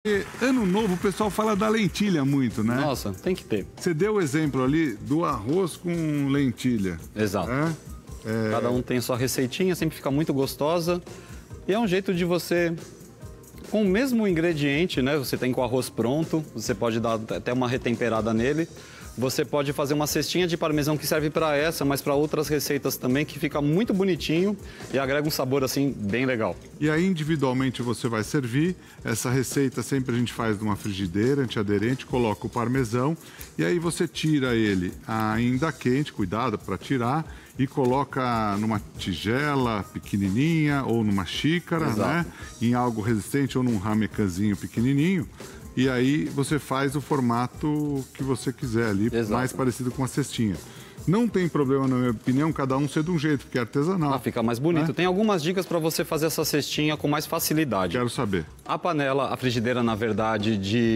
E ano novo o pessoal fala da lentilha muito, né? Nossa, tem que ter. Você deu o exemplo ali do arroz com lentilha. Exato. Cada um tem sua receitinha, sempre fica muito gostosa. E é um jeito de você, com o mesmo ingrediente, né? Você tem com o arroz pronto, você pode dar até uma retemperada nele. Você pode fazer uma cestinha de parmesão que serve para essa, mas para outras receitas também, que fica muito bonitinho e agrega um sabor assim bem legal. E aí individualmente você vai servir. Essa receita sempre a gente faz numa frigideira antiaderente, coloca o parmesão e aí você tira ele ainda quente, cuidado para tirar, e coloca numa tigela pequenininha ou numa xícara, né? Em algo resistente ou num ramecanzinho pequenininho. E aí você faz o formato que você quiser ali, mais parecido com uma cestinha. Não tem problema, na minha opinião, cada um ser de um jeito, porque é artesanal. Fica mais bonito. Né? Tem algumas dicas para você fazer essa cestinha com mais facilidade. Quero saber. A panela, a frigideira, na verdade,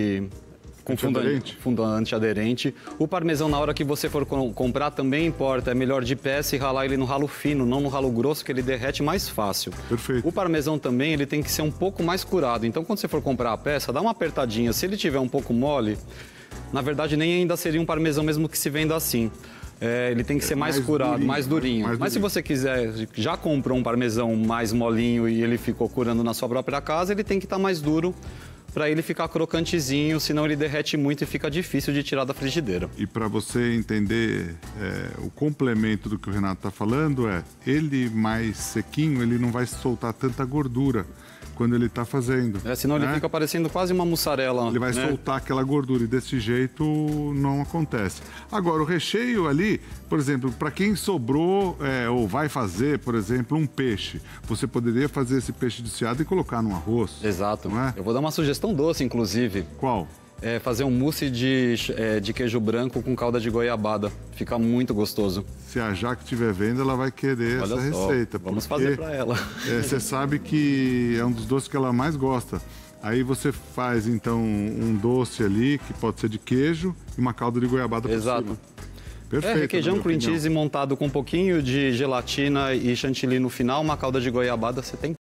com fundo antiaderente. O parmesão, na hora que você for comprar, também importa. É melhor de peça e ralar ele no ralo fino, não no ralo grosso, que ele derrete mais fácil. Perfeito. O parmesão também, ele tem que ser um pouco mais curado. Então, quando você for comprar a peça, dá uma apertadinha. Se ele tiver um pouco mole, na verdade, nem ainda seria um parmesão mesmo que se venda assim. Ele tem que ser mais curado, durinho, mais durinho. Mas se você quiser, já comprou um parmesão mais molinho e ele ficou curando na sua própria casa, ele tem que estar mais duro, para ele ficar crocantezinho, senão ele derrete muito e fica difícil de tirar da frigideira. E para você entender o complemento do que o Renato está falando, ele mais sequinho, ele não vai soltar tanta gordura quando ele está fazendo. Senão ele fica parecendo quase uma mussarela. Ele vai soltar aquela gordura e desse jeito não acontece. Agora, o recheio ali, por exemplo, para quem sobrou ou vai fazer, por exemplo, um peixe, você poderia fazer esse peixe desfiado e colocar no arroz. Exato. Não é? Eu vou dar uma sugestão doce, inclusive. Qual? Fazer um mousse de queijo branco com calda de goiabada. Fica muito gostoso. Se a Jaque estiver vendo, ela vai querer essa receita. Vamos fazer para ela. Você sabe que é um dos doces que ela mais gosta. Aí você faz, então, um doce ali, que pode ser de queijo, e uma calda de goiabada por cima. Perfeito. Requeijão cream cheese montado com um pouquinho de gelatina e chantilly no final, uma calda de goiabada, você tem